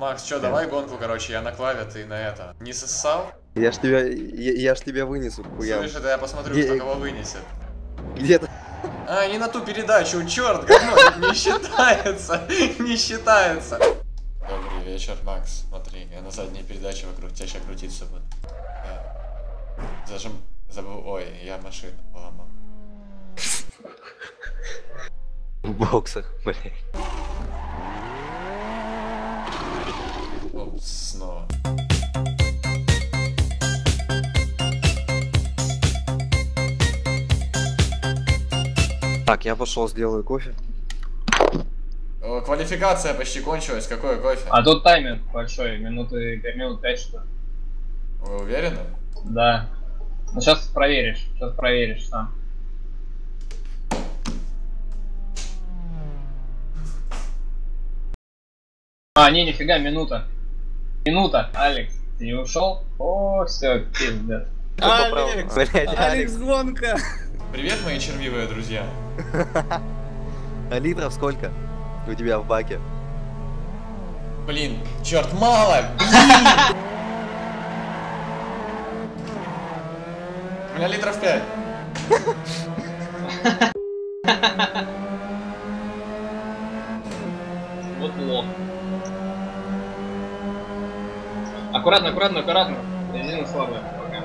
Макс, чё, давай гонку, короче, я на клаве, ты на это. Не сосал? Я ж тебя вынесу, хуям. Слышь, это я посмотрю, кто кого вынесет. Где-то. А, не на ту передачу, черт, говно, не считается, не считается. Добрый вечер, Макс, смотри, я на задней передаче вокруг тебя сейчас крутиться буду. Зажим, забыл, ой, я машину поломал. В боксах, блядь. Опс, снова. Так, я пошел, сделаю кофе. О, квалификация почти кончилась, какой кофе? А тут таймер большой, минут 5 что ли. Вы уверены? Да. Ну сейчас проверишь сам. А, не, нифига, минута. Минута, Алекс, ты не ушел? О, все, пиздец. Алекс! Алекс, гонка! Привет, мои червивые друзья. А литров сколько у тебя в баке? Блин, черт, мало! Блин! У меня литров 5. Вот лох. Аккуратно, аккуратно, аккуратно. Резина слабая. Пока.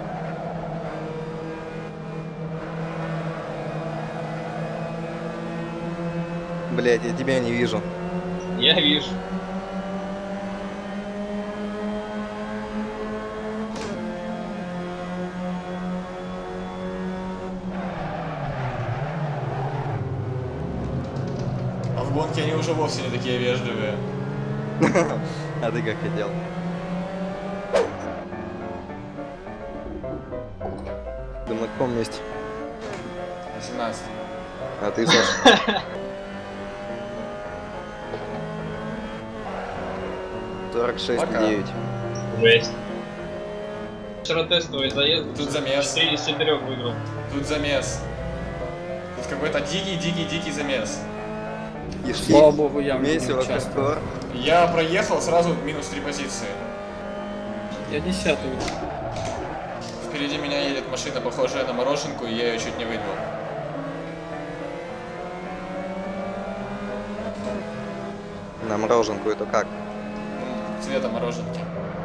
Блять, я тебя не вижу. Я вижу. А в гонке они уже вовсе не такие вежливые. А ты как хотел? Ты на каком месте? 18. А ты, Саша? 46,9. Жесть. Вчера тестовый заезд. Тут замес. 4 из 4 выиграл. Тут замес. Тут какой-то дикий замес. Слава богу, я весело, не участвую. костер. Я проехал сразу минус 3 позиции. Я 10-й. Впереди меня едет машина, похожая на мороженку, и я ее чуть не выиграл. На мороженку это как? Цвета мороженки.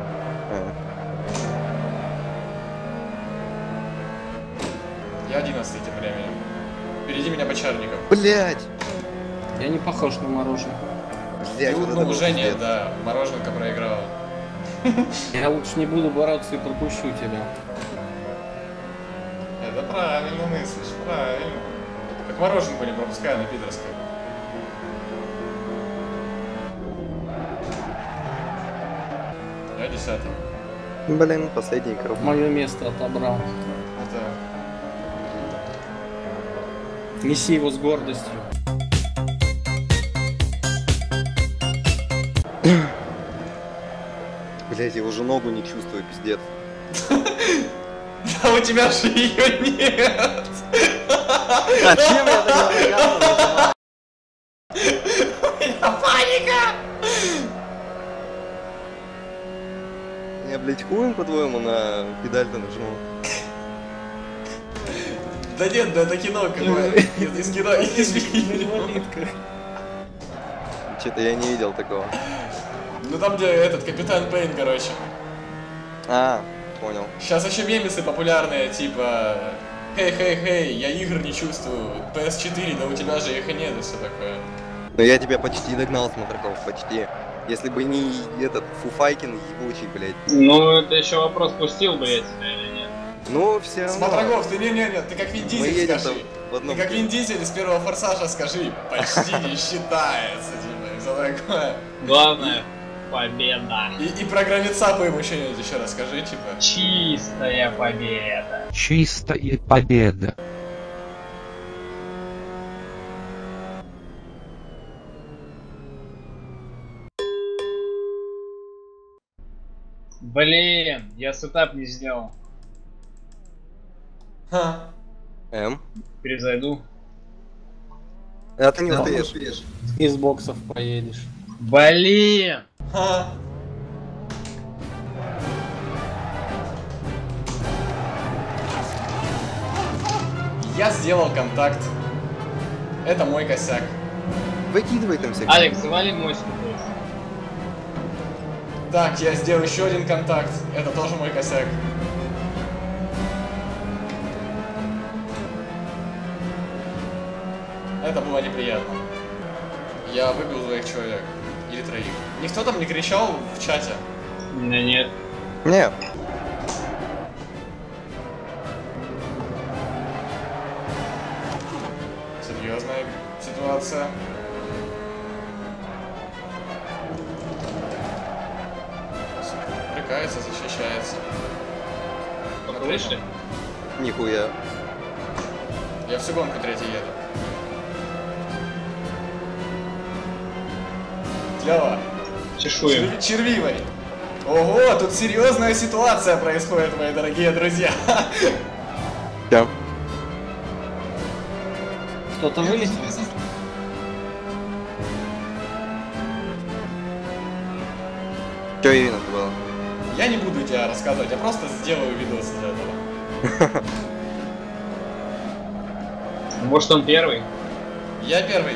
Я 11 тем временем. Впереди меня Бочарников. Блять! Я не похож на мороженое. Блять, вот это был уже нет, пиздец. да. Мороженка проиграла. Я лучше не буду бороться и пропущу тебя. Это правильно мыслишь, правильно. Так мороженку не пропускай на пидорской. Я 10-й. Блин, последний круг. Мое место отобрал. Это... Неси его с гордостью. Блять, я уже ногу не чувствую, пиздец. Да у тебя же ее нет! А чем я тогда нажимаю? У меня паника! Я, блять, хуем, по-твоему, на педаль-то нажму? Да нет, да это кино какое. Из кино, из фильма. Че-то я не видел такого. Ну там, где этот Капитан Пейн, короче. А, понял. Сейчас еще мемесы популярные, типа... Хей, я игр не чувствую. PS4, да у тебя же их и нет, и все такое. Но я тебя почти догнал, Смотраков, почти. Если бы не этот Фуфайкин ебучий, блядь. Ну, это еще вопрос, пустил бы я тебя или нет. Ну, все равно. Смотрогов, ты не, ты как Вин Мы Дизель едем скажи. там в одном... Ты как Вин Дизель из первого Форсажа скажи. Почти не считается, типа, и все такое. Главное, победа. И про гравицапу ему что-нибудь еще расскажи, типа. Чистая победа. Чистая победа. Блин, я сетап не сделал. Ха. Перезайду. А ты не успеешь. Из боксов поедешь. Блин! Ха. Я сделал контакт. Это мой косяк. Выкидывай там всех. Алекс, завали мостик. Так, я сделал еще один контакт. Это тоже мой косяк. Это было неприятно. Я выбил двоих человек. Или троих. Никто там не кричал в чате. Да нет. Не, Серьезная ситуация. Прикается, защищается. По крыше? нихуя. Я всю гонку третий еду. Клево. Чешуем. Червивой. Ого, тут серьезная ситуация происходит, мои дорогие друзья. Да. Кто-то вылез? Чё именно было? Я не буду тебе рассказывать, я просто сделаю видос из этого. Может он первый? Я первый.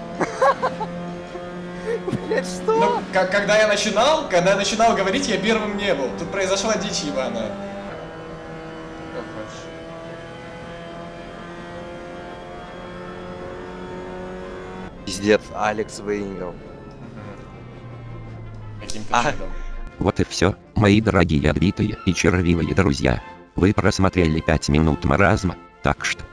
Блять, что? Ну, когда я начинал говорить, я первым не был. Тут произошла дичь ебаная. Как хочешь. Пиздец, Алекс выиграл. Каким-то чудом. Вот и все, мои дорогие отбитые и червивые друзья. Вы просмотрели 5 минут маразма, так что